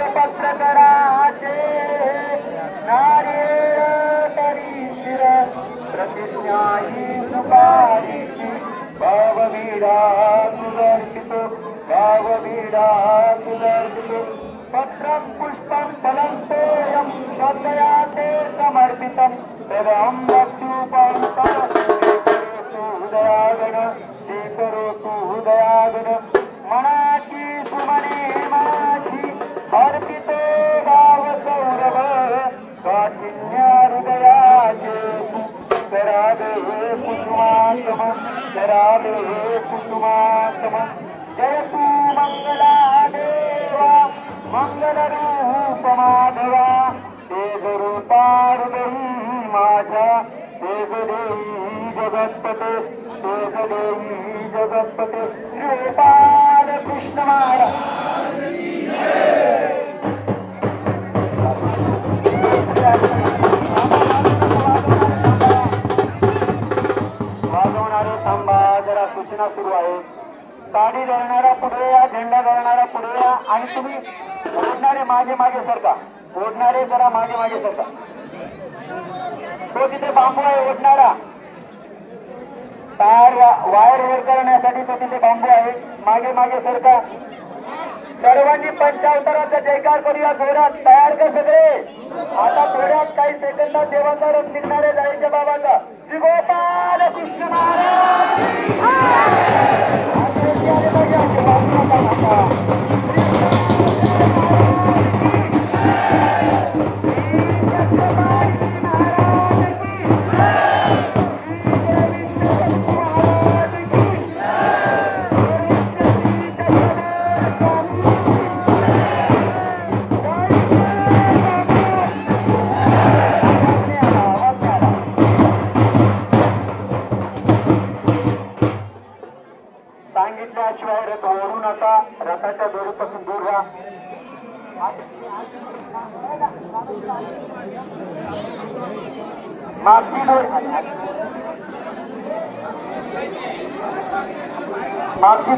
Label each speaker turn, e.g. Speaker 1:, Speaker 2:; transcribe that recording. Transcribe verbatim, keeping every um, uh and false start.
Speaker 1: पत्रकराचे नारियेळ तरी शिर प्रतिज्ञाही सुपारीची भाववीडा सुदर्शितो भाववीडा सुदर्शितो पत्रं पुष्पं फलं तोयं श्रद्धया ते समर्पितं तदहं भक्त्युपयुक्तं स्वीकरोतु हृदयागन स्वीकरोतु हृदयागन मनाची सुमने माझी अर्पितो भाव सौरभ काठिन्य हृदयाचे करावे कुसुमातम करावे कुसुमातम जय तू मंगला देवा मंगलरूप माधवा तेज रूपारुदेही माझ्या तेज देही जगत्पते तेज देही जगत्पते श्रीपाद कृष्ण महाराज वाजवणारे थांबा जरा सूचना सुरू आहे. ताडी जळणारा पुढे या झेंडा जळणारा पुढे या आणि तुम्ही ओढणारे मागे मागे सरका ओढणारे जरा मागे मागे सरका. तो तिथे बांबू आहे ओढणारा तार वायर वर करण्यासाठी तो तिथे बांबू आहे मागे मागे सरका. सर्वांनी पंचावताराचा जयकार करूया जोरात. तयार का सगळे. आता थोड्यात काही सेकंदात देवाचा रथ निघणारे जायच्या बाबाचा श्री गोपाल कृष्ण महाराज सांगितल्याशिवाय रथ ओढू नका. रथाच्या दोरीपासून दूर राहा. मागची दोरी मागची